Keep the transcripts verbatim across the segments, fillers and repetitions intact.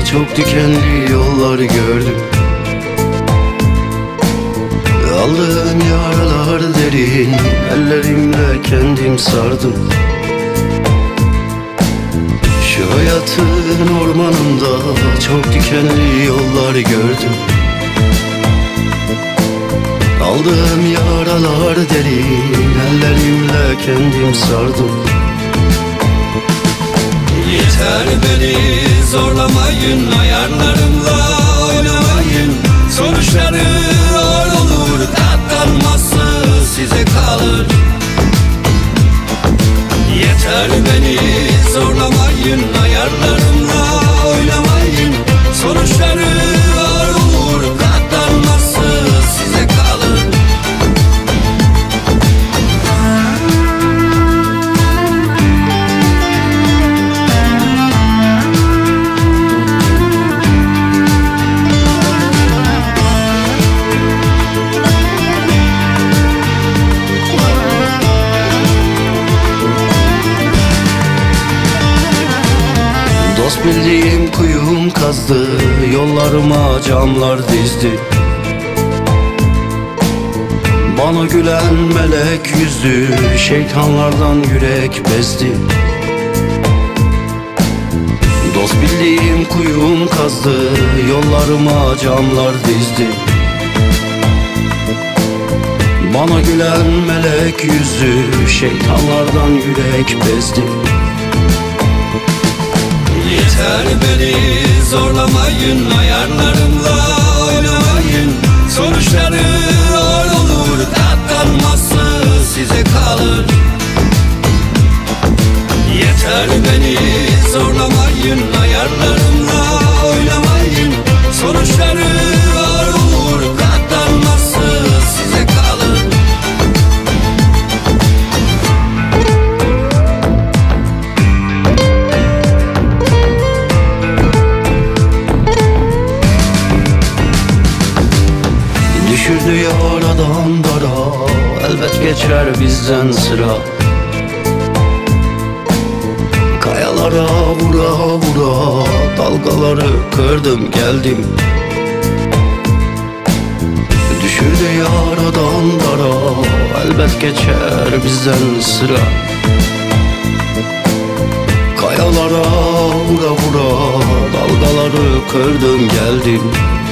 çok dikenli yollar gördüm. Aldığım yaralar derin, ellerimle kendim sardım. Şu hayatın ormanında çok dikenli yollar gördüm. Aldığım yaralar derin, ellerimle kendim sardım. Yeter beni zorlamayın, ayarlarımla oynamayın. Sonuçları ağır olur, katlanması size kalır. Yeter beni zorlamayın, ayarlarımla oynamayın. Sonuçları ağır olur, katlanması size kalır. Dost bildiğim kuyum kazdı, yollarıma camlar dizdi. Bana gülen melek yüzlü, şeytanlardan yürek bezdi. Dost bildiğim kuyum kazdı, yollarıma camlar dizdi. Bana gülen melek yüzlü, şeytanlardan yürek bezdi. Yeter beni zorlamayın, ayarlarımla oynamayın. Sonuçları ağır olur, katlanması size kalır. Yeter beni zorlamayın, ayarlarımla oynamayın. Sonuçları ağır olur, katlanması size kalır. Düşürdü yaradan dara, elbet geçer bizden sıra. Kayalara vura vura, dalgaları kırdım geldim. Düşürdü yaradan dara, elbet geçer bizden sıra. Kayalara vura vura, dalgaları kırdım geldim.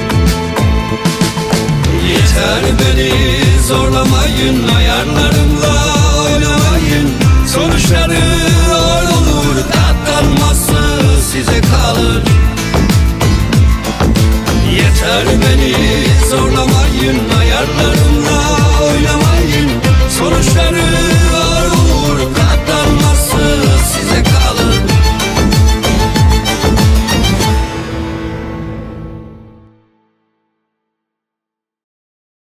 Yeter beni zorlamayın, ayarlarımla oynamayın. Sonuçları ağır olur, katlanması size kalır. Yeter beni zorlamayın, ayarlarımla